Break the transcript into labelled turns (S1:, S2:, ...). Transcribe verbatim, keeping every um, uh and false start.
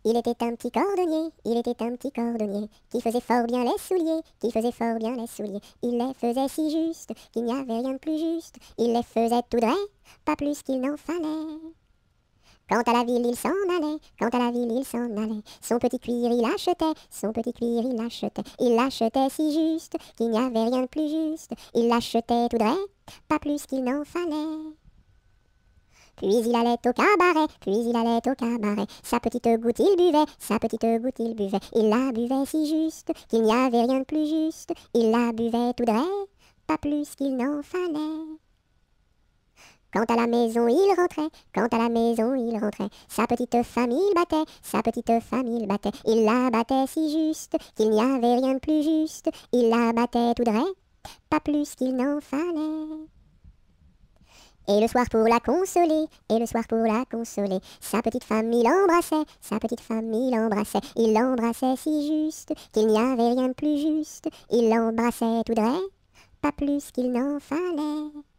S1: Il était un petit cordonnier, il était un petit cordonnier, qui faisait fort bien les souliers, qui faisait fort bien les souliers. Il les faisait si justes, qu'il n'y avait rien de plus juste. Il les faisait tout droit, pas plus qu'il n'en fallait. Quand à la ville il s'en allait, quand à la ville il s'en allait, son petit cuir il achetait, son petit cuir il achetait. Il l'achetait si juste, qu'il n'y avait rien de plus juste. Il l'achetait tout droit, pas plus qu'il n'en fallait. Puis il allait au cabaret, puis il allait au cabaret. Sa petite goutte il buvait, sa petite goutte il buvait. Il la buvait si juste, qu'il n'y avait rien de plus juste. Il la buvait tout droit, pas plus qu'il n'en fallait. Quand à la maison il rentrait, quand à la maison il rentrait, sa petite femme il battait, sa petite femme il battait. Il la battait si juste, qu'il n'y avait rien de plus juste. Il la battait tout droit, pas plus qu'il n'en fallait. Et le soir pour la consoler, et le soir pour la consoler, sa petite femme il embrassait, sa petite femme il embrassait. Il l'embrassait si juste, qu'il n'y avait rien de plus juste. Il l'embrassait tout droit, pas plus qu'il n'en fallait.